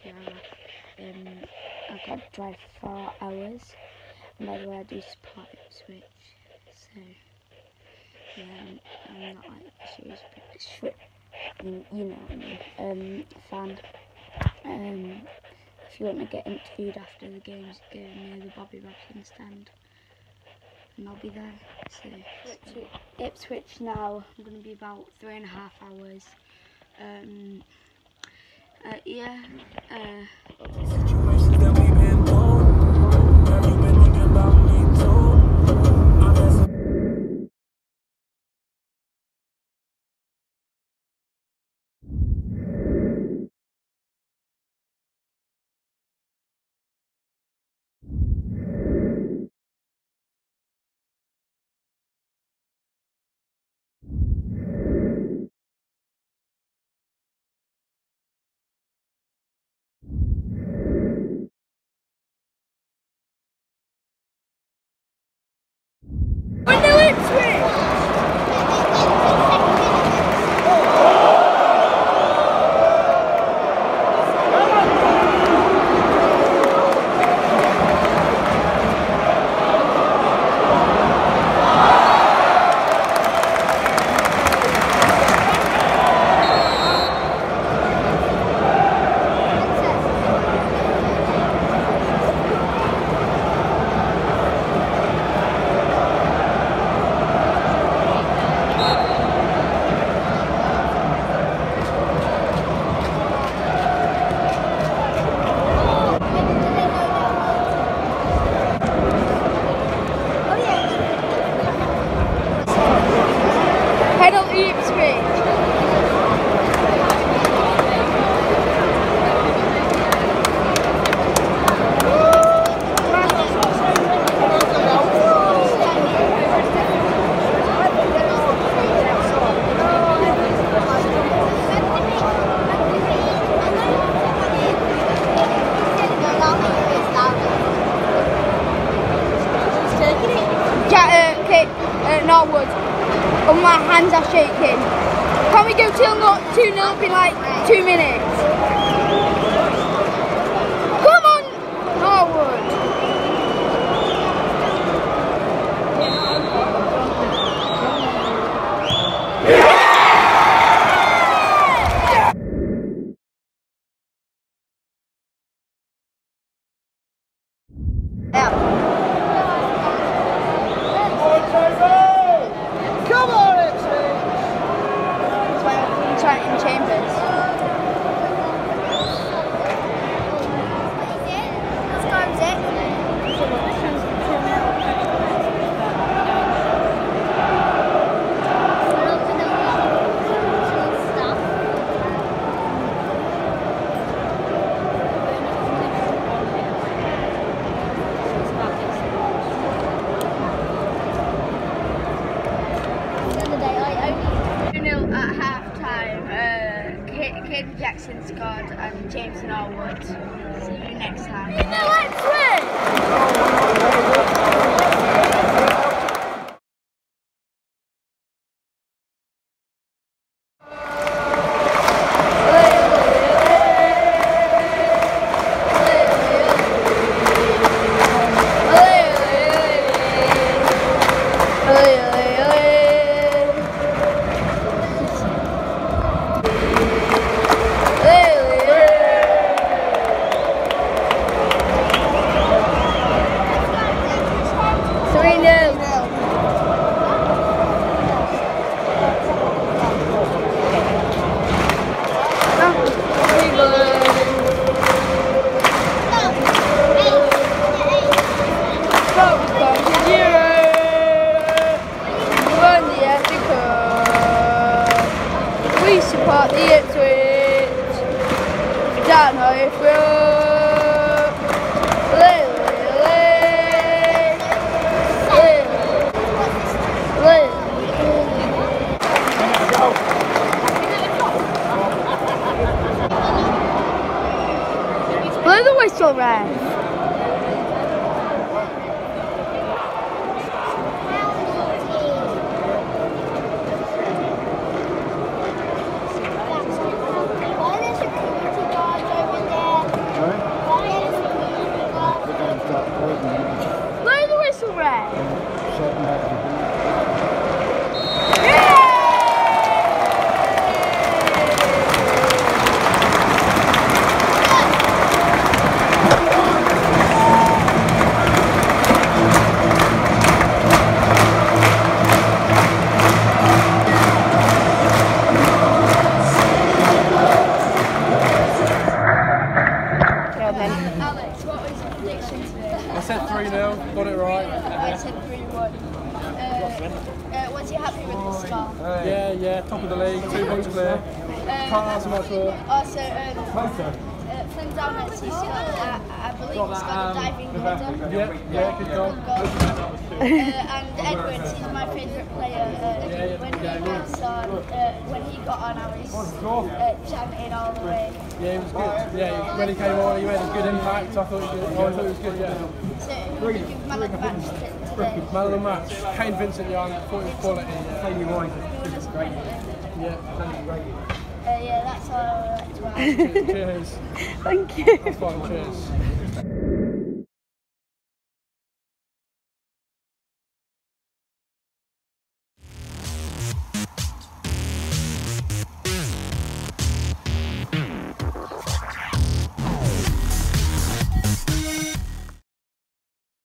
hour. I've got to drive 4 hours. And by the way, I do support Ipswich, so yeah, I'm not like you know what I mean, fan. If you want to get interviewed after the games, go near the Bobby Robson stand, and I'll be there. So Ipswich now. I'm going to be about 3.5 hours. Yeah. Situations that we've been told. Have you been thinking about me too? Norwood. And my hands are shaking. Can we go 2-0 in like 2 minutes? Come on, Norwood. Jackson scored and James Norwood. See you next time. Let's we support the Ipswich. Don't know if blow the whistle, Red. Why there's a security guard over there? prediction today? I said 3-0, got it right. I said 3-1. Was you happy with the score? Yeah, top of the league, 2 points clear. Can't ask so much more. Also, Flynn Downers, he's got, I believe he's got a diving header. Yeah, good goal. And Edwards, he's my favourite player. When he got on, I was chanting all the way. Yeah, he was good. Yeah, when he came on, he made a good impact. I thought he was good, yeah. So, who would you give man of the match today? Man of the match, Kane Vincent Young, thought he was quality. Yeah, that's all I would like to ask. Cheers. Thank you. That's fine, cheers.